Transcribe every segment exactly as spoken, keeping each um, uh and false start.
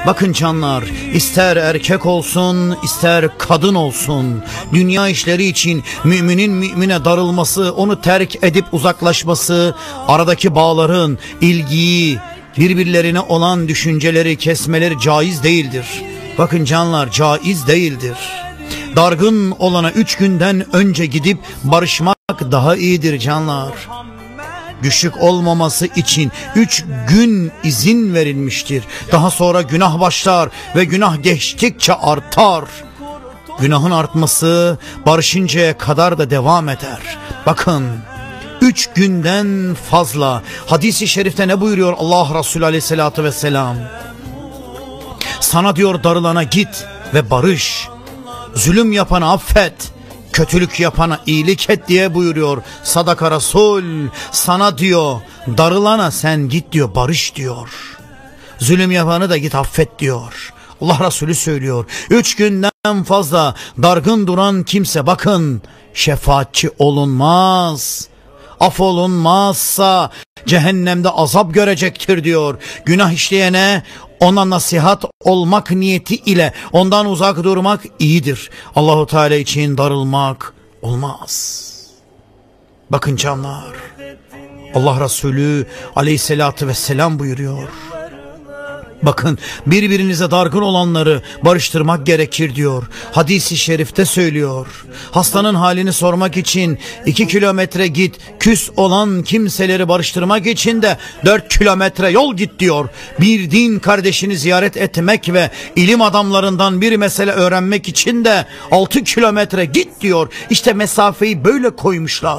Bakın canlar, ister erkek olsun, ister kadın olsun, dünya işleri için müminin mümine darılması, onu terk edip uzaklaşması, aradaki bağların, ilgiyi, birbirlerine olan düşünceleri kesmeleri caiz değildir. Bakın canlar, caiz değildir. Dargın olana üç günden önce gidip barışmak daha iyidir canlar. Güçlük olmaması için üç gün izin verilmiştir. Daha sonra günah başlar ve günah geçtikçe artar. Günahın artması barışıncaya kadar da devam eder. Bakın, üç günden fazla. Hadis-i şerifte ne buyuruyor Allah Resulü aleyhissalatü vesselam? Sana diyor darılana git ve barış. Zulüm yapana affet. Kötülük yapana iyilik et diye buyuruyor Sadaka Resul. Sana diyor darılana sen git diyor, barış diyor. Zulüm yapanı da git affet diyor. Allah Resulü söylüyor. Üç günden fazla dargın duran kimse bakın şefaatçi olunmaz. Affolunmazsa cehennemde azap görecektir diyor. Günah işleyene ona nasihat olmak niyeti ile ondan uzak durmak iyidir. Allahu Teala için darılmak olmaz. Bakın canlar, Allah Resulü aleyhissalatü vesselam buyuruyor. Bakın, birbirinize dargın olanları barıştırmak gerekir diyor. Hadis-i şerifte söylüyor. Hastanın halini sormak için iki kilometre git, küs olan kimseleri barıştırmak için de dört kilometre yol git diyor. Bir din kardeşini ziyaret etmek ve ilim adamlarından bir mesele öğrenmek için de altı kilometre git diyor. İşte mesafeyi böyle koymuşlar.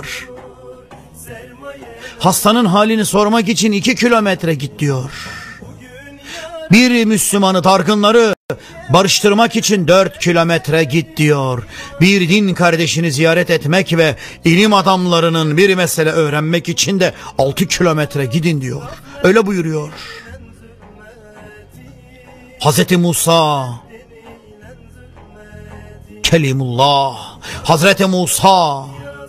Hastanın halini sormak için iki kilometre git diyor. Bir Müslümanı, dargınları barıştırmak için dört kilometre git diyor. Bir din kardeşini ziyaret etmek ve ilim adamlarının bir mesele öğrenmek için de altı kilometre gidin diyor. Öyle buyuruyor. Hazreti Musa, Kelimullah, Hazreti Musa,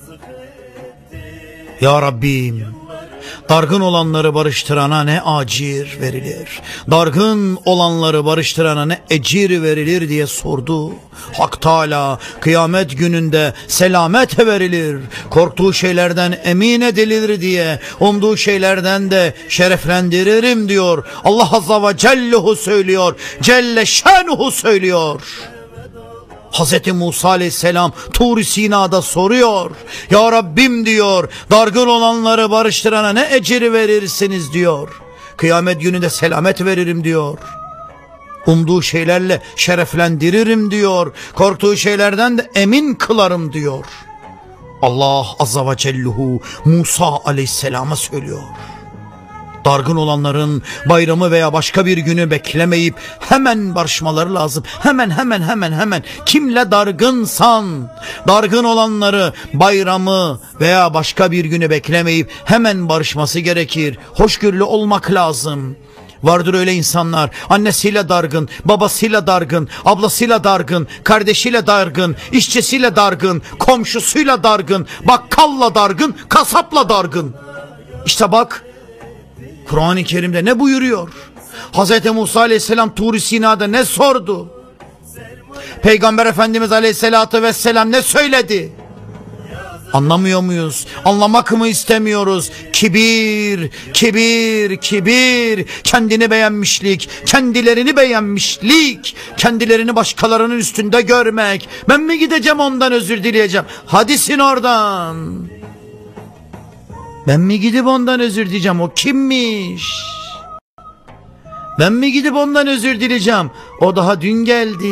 Ya Rabbim, dargın olanları barıştırana ne acir verilir, dargın olanları barıştırana ne ecir verilir diye sordu. Hak Teala kıyamet gününde selamet verilir, korktuğu şeylerden emin edilir diye umduğu şeylerden de şereflendiririm diyor. Allah Azza ve Cellehu söylüyor, Celle Şanuhu söylüyor. Hazreti Musa aleyhisselam Tur-i Sina'da soruyor. Ya Rabbim diyor, dargın olanları barıştırana ne eciri verirsiniz diyor. Kıyamet gününde selamet veririm diyor. Umduğu şeylerle şereflendiririm diyor. Korktuğu şeylerden de emin kılarım diyor. Allah Azza ve Cellehu Musa aleyhisselama söylüyor. Dargın olanların bayramı veya başka bir günü beklemeyip hemen barışmaları lazım. Hemen hemen hemen hemen. Kimle dargınsan, dargın olanları bayramı veya başka bir günü beklemeyip hemen barışması gerekir. Hoşgörülü olmak lazım. Vardır öyle insanlar, annesiyle dargın, babasıyla dargın, ablasıyla dargın, kardeşiyle dargın, işçisiyle dargın, komşusuyla dargın, bakkalla dargın, kasapla dargın. İşte bak, Kur'an-ı Kerim'de ne buyuruyor? Hazreti Musa aleyhisselam Tur-i Sina'da ne sordu? Peygamber Efendimiz aleyhisselatü vesselam ne söyledi? Anlamıyor muyuz? Anlamak mı istemiyoruz? Kibir, kibir, kibir, kendini beğenmişlik, kendilerini beğenmişlik, kendilerini başkalarının üstünde görmek. Ben mi gideceğim ondan özür dileyeceğim? Hadisin oradan. Ben mi gidip ondan özür dileyeceğim? O kimmiş? Ben mi gidip ondan özür dileyeceğim? O daha dün geldi.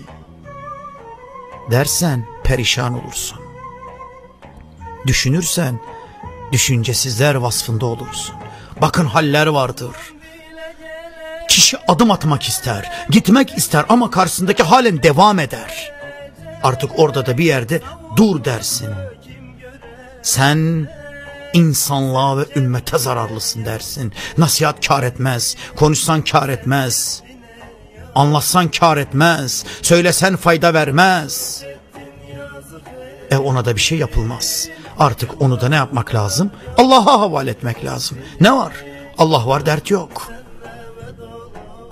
Dersen perişan olursun. Düşünürsen düşüncesizler vasfında olursun. Bakın haller vardır. Kişi adım atmak ister, gitmek ister ama karşısındaki halen devam eder. Artık orada da bir yerde dur dersin. Sen insanlığa ve ümmete zararlısın dersin. Nasihat kâr etmez, konuşsan kâr etmez, anlatsan kâr etmez, söylesen fayda vermez. E ona da bir şey yapılmaz. Artık onu da ne yapmak lazım? Allah'a havale etmek lazım. Ne var? Allah var, dert yok.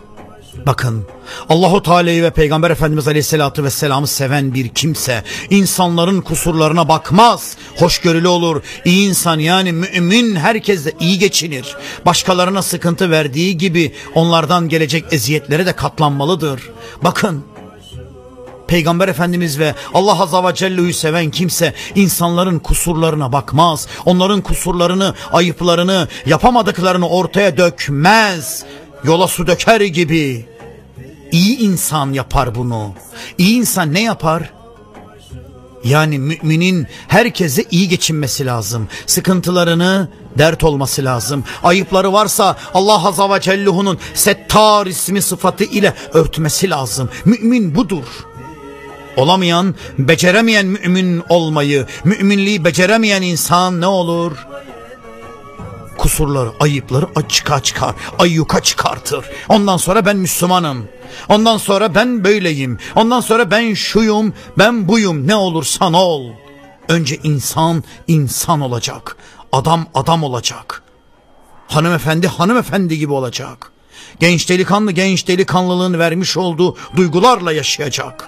Bakın, Allahu Teala'yı ve Peygamber Efendimiz Aleyhisselatü Vesselam'ı seven bir kimse insanların kusurlarına bakmaz, hoşgörülü olur. İyi insan, yani mümin, herkesle iyi geçinir. Başkalarına sıkıntı verdiği gibi onlardan gelecek eziyetlere de katlanmalıdır. Bakın, Peygamber Efendimiz ve Allah Azze ve Celle'yi seven kimse insanların kusurlarına bakmaz. Onların kusurlarını, ayıplarını, yapamadıklarını ortaya dökmez. Yola su döker gibi. İyi insan yapar bunu. İyi insan ne yapar? Yani müminin herkese iyi geçinmesi lazım. Sıkıntılarını dert olması lazım. Ayıpları varsa Allah Azze ve Celle'nin Settar ismi sıfatı ile örtmesi lazım. Mümin budur. Olamayan, beceremeyen mümin olmayı, müminliği beceremeyen insan ne olur? Kusurları, ayıpları açığa çıkar, ayyuka çıkartır. Ondan sonra ben Müslümanım. Ondan sonra ben böyleyim. Ondan sonra ben şuyum, ben buyum. Ne olursan ol. Önce insan, insan olacak. Adam, adam olacak. Hanımefendi, hanımefendi gibi olacak. Genç delikanlı, genç delikanlılığın vermiş olduğu duygularla yaşayacak.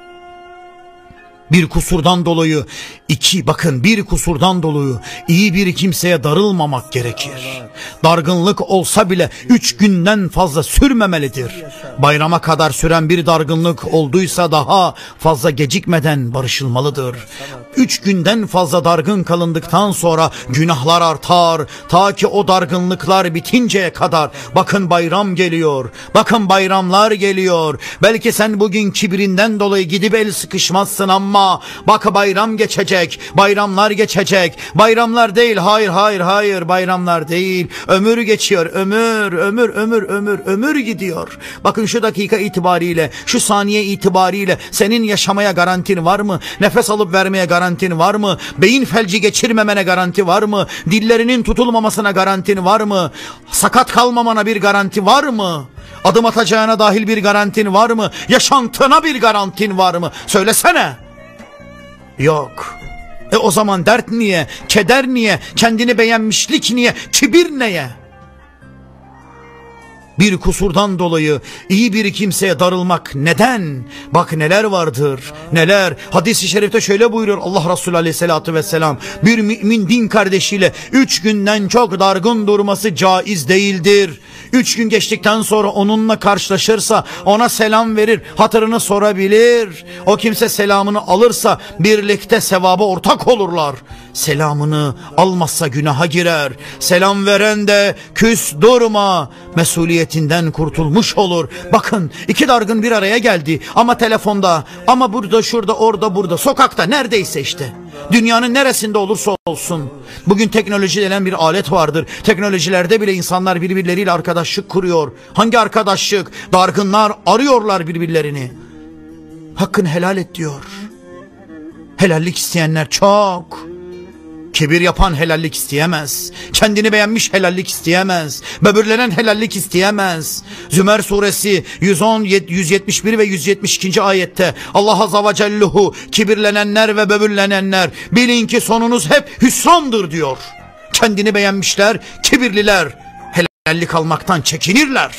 Bir kusurdan dolayı, iki bakın bir kusurdan dolayı iyi bir kimseye darılmamak gerekir. Dargınlık olsa bile üç günden fazla sürmemelidir. Bayrama kadar süren bir dargınlık olduysa daha fazla gecikmeden barışılmalıdır. Üç günden fazla dargın kalındıktan sonra günahlar artar. Ta ki o dargınlıklar bitinceye kadar. Bakın bayram geliyor. Bakın bayramlar geliyor. Belki sen bugün kibirinden dolayı gidip el sıkışmazsın ama bak bayram geçecek. Bayramlar geçecek. Bayramlar değil. Hayır hayır hayır. Bayramlar değil. Ömür geçiyor. Ömür ömür ömür ömür ömür gidiyor. Bakın şu dakika itibariyle, şu saniye itibariyle senin yaşamaya garantin var mı? Nefes alıp vermeye garantin var mı? Beyin felci geçirmemene garanti var mı? Dillerinin tutulmamasına garantin var mı? Sakat kalmamana bir garanti var mı? Adım atacağına dahil bir garantin var mı? Yaşantına bir garantin var mı? Söylesene. Yok. E o zaman dert niye? Keder niye? Kendini beğenmişlik niye? Kibir neye? Bir kusurdan dolayı iyi bir kimseye darılmak neden? Bak neler vardır, neler. Hadis-i şerifte şöyle buyuruyor Allah Resulü Aleyhisselatü Vesselam. Bir mümin din kardeşiyle üç günden çok dargın durması caiz değildir. Üç gün geçtikten sonra onunla karşılaşırsa ona selam verir, hatırını sorabilir. O kimse selamını alırsa birlikte sevaba ortak olurlar. Selamını almazsa günaha girer. Selam veren de küs durma, mesuliyetinden kurtulmuş olur. Bakın iki dargın bir araya geldi ama telefonda, ama burada, şurada, orada, burada, sokakta, neredeyse işte. Dünyanın neresinde olursa olsun. Bugün teknoloji denen bir alet vardır. Teknolojilerde bile insanlar birbirleriyle arkadaşlık kuruyor. Hangi arkadaşlık? Dargınlar arıyorlar birbirlerini. Hakkını helal et diyor. Helallik isteyenler çok. Kibir yapan helallik isteyemez. Kendini beğenmiş helallik isteyemez. Böbürlenen helallik isteyemez. Zümer suresi yüz on, yüz yetmiş bir ve yüz yetmiş iki. ayette Allah Azze ve Cellehu kibirlenenler ve böbürlenenler bilin ki sonunuz hep hüsrandır diyor. Kendini beğenmişler, kibirliler helallik almaktan çekinirler.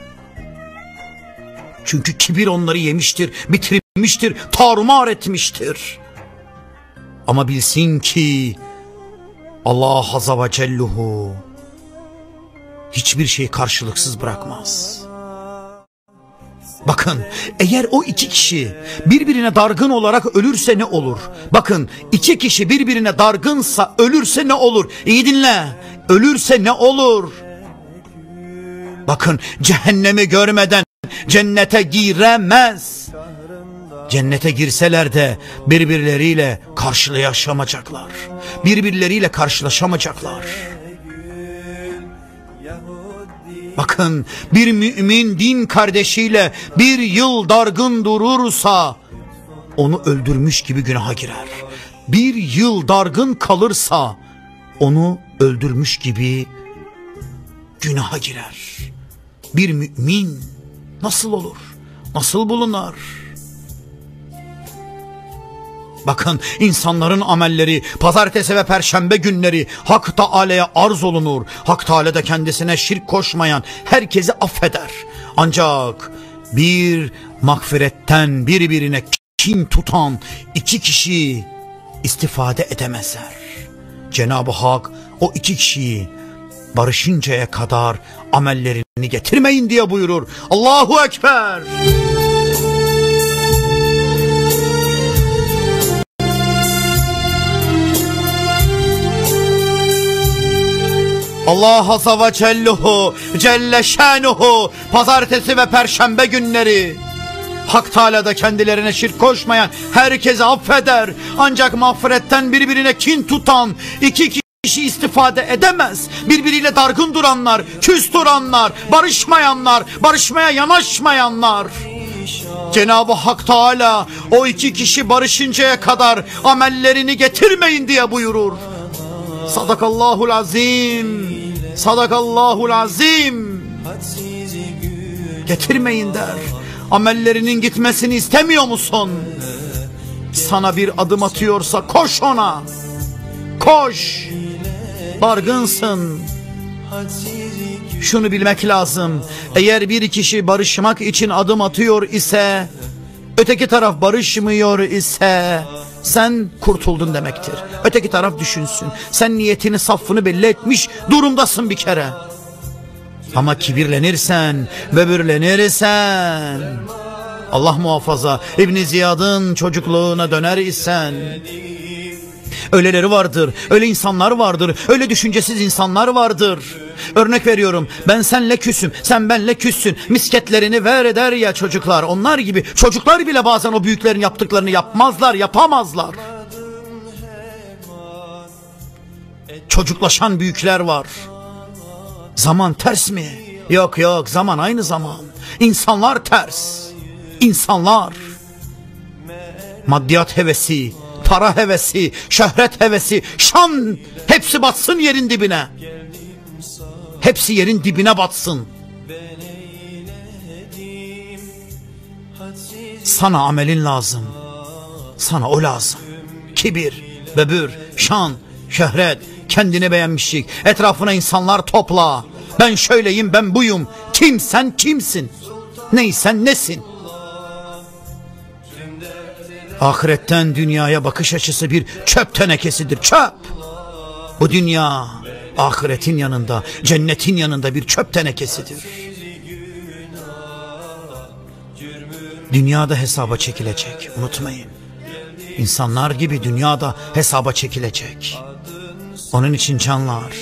Çünkü kibir onları yemiştir, bitirmiştir, tarumar etmiştir. Ama bilsin ki Allah Azze ve Cellehu hiçbir şeyi karşılıksız bırakmaz. Bakın eğer o iki kişi birbirine dargın olarak ölürse ne olur? Bakın iki kişi birbirine dargınsa ölürse ne olur? İyi dinle. Ölürse ne olur? Bakın cehennemi görmeden cennete giremez. Cennete girseler de birbirleriyle karşılaşamayacaklar. Birbirleriyle karşılaşamayacaklar. Bakın bir mümin din kardeşiyle bir yıl dargın durursa onu öldürmüş gibi günaha girer. Bir yıl dargın kalırsa onu öldürmüş gibi günaha girer. Bir mümin nasıl olur? Nasıl bulunur? Bakın insanların amelleri pazartesi ve perşembe günleri Hak Teala'ya arz olunur. Hak Teala da kendisine şirk koşmayan herkesi affeder. Ancak bir mağfiretten birbirine kin tutan iki kişi istifade edemezler. Cenab-ı Hak o iki kişiyi barışıncaya kadar amellerini getirmeyin diye buyurur. Allahu Ekber. Allah Azze ve Cellehu Celle Şanuhu pazartesi ve perşembe günleri Hak Teala da kendilerine şirk koşmayan herkesi affeder. Ancak mağfiretten birbirine kin tutan iki kişi istifade edemez. Birbiriyle dargın duranlar, küs duranlar, barışmayanlar, barışmaya yanaşmayanlar. Cenab-ı Hak Teala o iki kişi barışıncaya kadar amellerini getirmeyin diye buyurur. Sadakallahul azim. Sadakallahul azim. Getirmeyin der. Amellerinin gitmesini istemiyor musun? Sana bir adım atıyorsa koş ona. Koş. Dargınsın. Şunu bilmek lazım. Eğer bir kişi barışmak için adım atıyor ise, öteki taraf barışmıyor ise sen kurtuldun demektir. Öteki taraf düşünsün. Sen niyetini, saffını belli etmiş durumdasın bir kere. Ama kibirlenirsen, böbürlenirsen, Allah muhafaza, İbn Ziyad'ın çocukluğuna döner isen, öyleleri vardır, öyle insanlar vardır, öyle düşüncesiz insanlar vardır. Örnek veriyorum, ben senle küsüm, sen benle küssün, misketlerini ver eder ya çocuklar. Onlar gibi çocuklar bile bazen o büyüklerin yaptıklarını yapmazlar, yapamazlar. Çocuklaşan büyükler var. Zaman ters mi? Yok yok, zaman aynı zaman. İnsanlar ters. İnsanlar maddiyat hevesi, para hevesi, şöhret hevesi, şan, hepsi batsın yerin dibine. Hepsi yerin dibine batsın. Sana amelin lazım. Sana o lazım. Kibir, böbür, şan, şöhret, kendini beğenmişlik, etrafına insanlar topla. Ben şöyleyim, ben buyum. Kim sen kimsin? Neysen nesin? Ahiretten dünyaya bakış açısı bir çöp tenekesidir. Çöp. Bu dünya ahiretin yanında, cennetin yanında bir çöp tenekesidir. Dünyada hesaba çekilecek. Unutmayın. İnsanlar gibi dünyada hesaba çekilecek. Onun için canlar,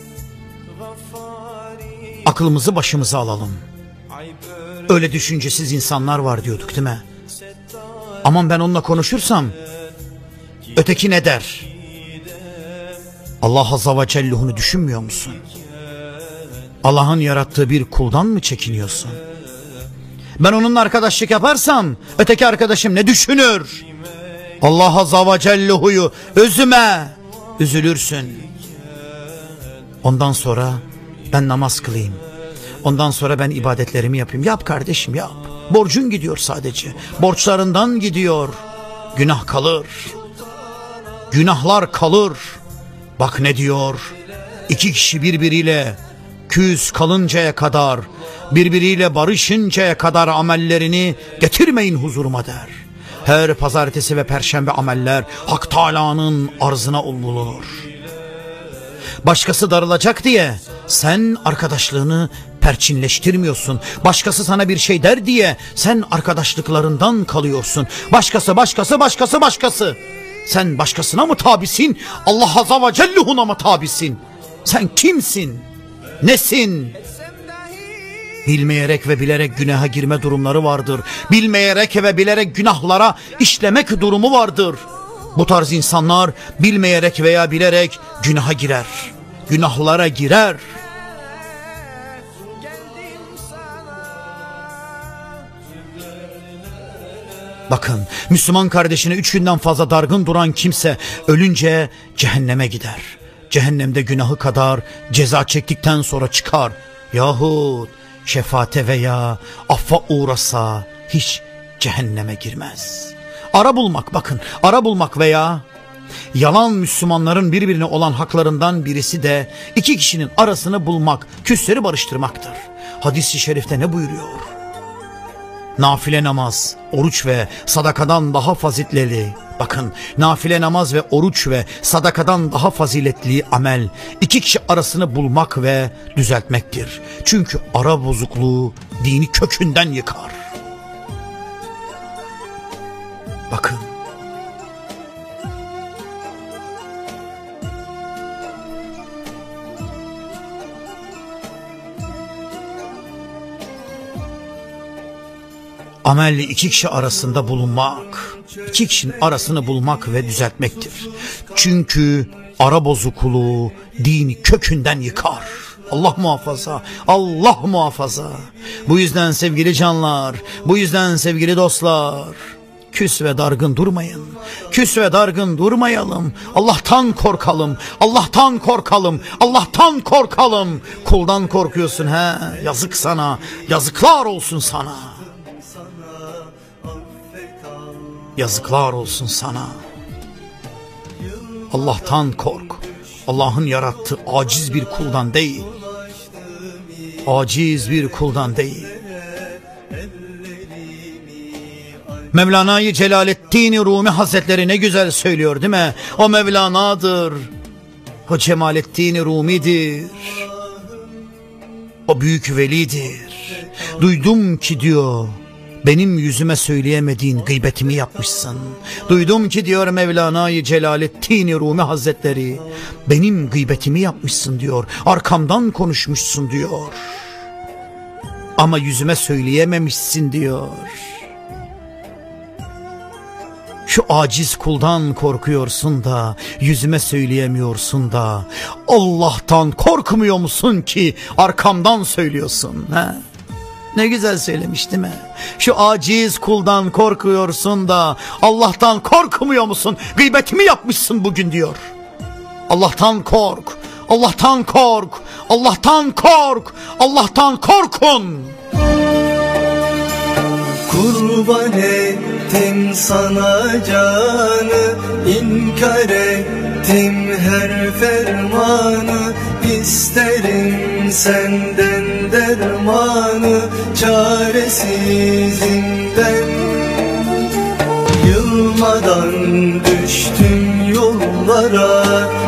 aklımızı başımıza alalım. Öyle düşüncesiz insanlar var diyorduk değil mi? Aman ben onunla konuşursam öteki ne der? Allah Azze ve Celle'hunu düşünmüyor musun? Allah'ın yarattığı bir kuldan mı çekiniyorsun? Ben onunla arkadaşlık yaparsam öteki arkadaşım ne düşünür? Allah Azze ve Celle'huyu üzme, üzülürsün. Ondan sonra ben namaz kılayım. Ondan sonra ben ibadetlerimi yapayım. Yap kardeşim, yap. Borcun gidiyor sadece. Borçlarından gidiyor. Günah kalır. Günahlar kalır. Bak ne diyor? İki kişi birbiriyle küs kalıncaya kadar, birbiriyle barışıncaya kadar amellerini getirmeyin huzuruma der. Her pazartesi ve perşembe ameller Hak Teala'nın arzına bulunur. Başkası darılacak diye sen arkadaşlığını perçinleştirmiyorsun. Başkası sana bir şey der diye sen arkadaşlıklarından kalıyorsun. Başkası, başkası, başkası, başkası. Sen başkasına mı tabisin? Allah Azze ve Celle'huna mı tabisin? Sen kimsin? Nesin? Bilmeyerek ve bilerek günaha girme durumları vardır. Bilmeyerek ve bilerek günahlara işlemek durumu vardır. Bu tarz insanlar bilmeyerek veya bilerek günaha girer. Günahlara girer. Bakın, Müslüman kardeşine üç günden fazla dargın duran kimse ölünce cehenneme gider. Cehennemde günahı kadar ceza çektikten sonra çıkar. Yahut şefaate veya affa uğrasa hiç cehenneme girmez. Ara bulmak, bakın, ara bulmak veya yalan Müslümanların birbirine olan haklarından birisi de iki kişinin arasını bulmak, küsleri barıştırmaktır. hadis-i şerifte ne buyuruyor? Nafile namaz, oruç ve sadakadan daha faziletli. Bakın, nafile namaz ve oruç ve sadakadan daha faziletli amel iki kişi arasını bulmak ve düzeltmektir. Çünkü ara bozukluğu dini kökünden yıkar. Bakın. Amel iki kişi arasında bulunmak, iki kişinin arasını bulmak ve düzeltmektir. Çünkü ara bozukluğu dini kökünden yıkar. Allah muhafaza, Allah muhafaza. Bu yüzden sevgili canlar, bu yüzden sevgili dostlar, küs ve dargın durmayın. Küs ve dargın durmayalım. Allah'tan korkalım. Allah'tan korkalım. Allah'tan korkalım. Kuldan korkuyorsun he. Yazık sana. Yazıklar olsun sana. Yazıklar olsun sana. Allah'tan kork. Allah'ın yarattığı aciz bir kuldan değil. Aciz bir kuldan değil. Mevlana-i Celaleddin Rumi Hazretleri ne güzel söylüyor değil mi? O Mevlana'dır. O Cemalettin Rumi'dir. O büyük velidir. Duydum ki diyor, benim yüzüme söyleyemediğin gıybetimi yapmışsın. Duydum ki diyor Mevlana-i Celaleddin Rumi Hazretleri, benim gıybetimi yapmışsın diyor. Arkamdan konuşmuşsun diyor. Ama yüzüme söyleyememişsin diyor. Şu aciz kuldan korkuyorsun da yüzüme söyleyemiyorsun da Allah'tan korkmuyor musun ki arkamdan söylüyorsun? He? Ne güzel söylemiş değil mi? Şu aciz kuldan korkuyorsun da Allah'tan korkmuyor musun? Gıybetimi yapmışsın bugün diyor. Allah'tan kork, Allah'tan kork, Allah'tan kork, Allah'tan korkun. Kurban ettim sana canı, inkar ettim her fermanı. İsterim senden dermanı, çaresizim ben. Yılmadan düştüm yollara,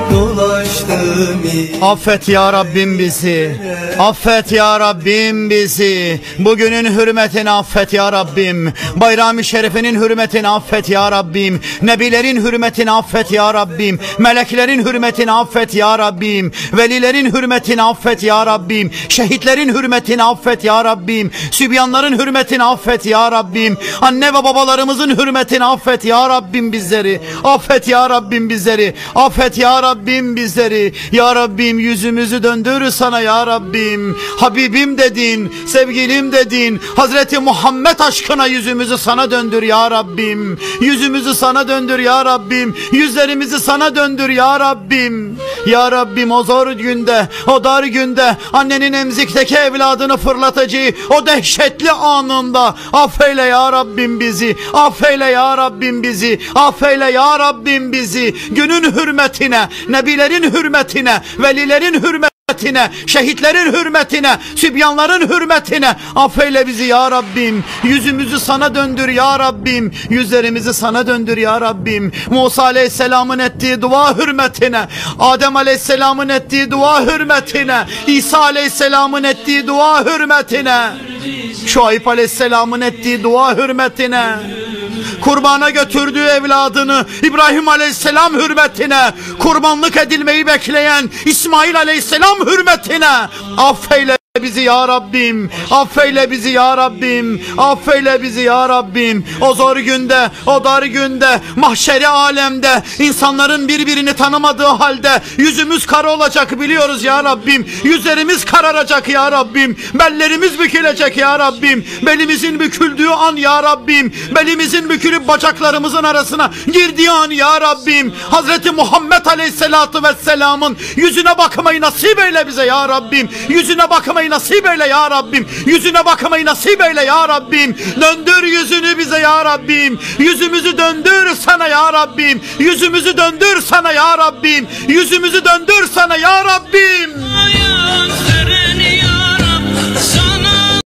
dolaştım. Affet ya Rabbim bizi, affet ya Rabbim bizi. Bugünün hürmetini affet ya Rabbim. Bayram-ı Şerife'nin hürmetini affet ya Rabbim. Nebilerin hürmetini affet ya Rabbim. Meleklerin hürmetini affet ya Rabbim. Velilerin hürmetini affet ya Rabbim. Şehitlerin hürmetini affet ya Rabbim. Sübyanların hürmetini affet ya Rabbim. Anne ve babalarımızın hürmetini affet ya Rabbim bizleri. Affet ya Rabbim bizleri. Affet ya Rabbim bizleri. Ya Rabbim yüzümüzü döndür sana ya Rabbim. Habibim dedin, sevgilim dedin. Hazreti Muhammed aşkına yüzümüzü sana döndür ya Rabbim. Yüzümüzü sana döndür ya Rabbim. Yüzlerimizi sana döndür ya Rabbim. Ya Rabbim o zor günde, o dar günde annenin emzikteki evladını fırlatacağı o dehşetli anında affeyle ya Rabbim bizi. Affeyle ya Rabbim bizi. Affeyle ya Rabbim bizi. Günün hürmetine, nebilerin hürmetine, velilerin hürmetine, şehitlerin hürmetine, sübyanların hürmetine affeyle bizi ya Rabbim. Yüzümüzü sana döndür ya Rabbim. Yüzlerimizi sana döndür ya Rabbim. Musa Aleyhisselam'ın ettiği dua hürmetine, Adem Aleyhisselam'ın ettiği dua hürmetine, İsa Aleyhisselam'ın ettiği dua hürmetine, Şuayb Aleyhisselam'ın ettiği dua hürmetine, kurbana götürdüğü evladını İbrahim Aleyhisselam hürmetine, kurbanlık edilmeyi bekleyen İsmail Aleyhisselam hürmetine affeyle bizi ya Rabbim. Affeyle bizi ya Rabbim. Affeyle bizi ya Rabbim. O zor günde, o dar günde, mahşeri alemde insanların birbirini tanımadığı halde yüzümüz kara olacak biliyoruz ya Rabbim. Yüzlerimiz kararacak ya Rabbim. Bellerimiz bükülecek ya Rabbim. Belimizin büküldüğü an ya Rabbim. Belimizin bükülüp bacaklarımızın arasına girdiği an ya Rabbim. Hazreti Muhammed Aleyhisselatü Vesselam'ın yüzüne bakmayı nasip eyle bize ya Rabbim. Yüzüne bakmayı nasip eyle ya Rabbim. Yüzüne bakmayı nasip eyle ya Rabbim. Döndür yüzünü bize ya Rabbim. Yüzümüzü döndür sana ya Rabbim. Yüzümüzü döndür sana ya Rabbim. Yüzümüzü döndür sana ya Rabbim.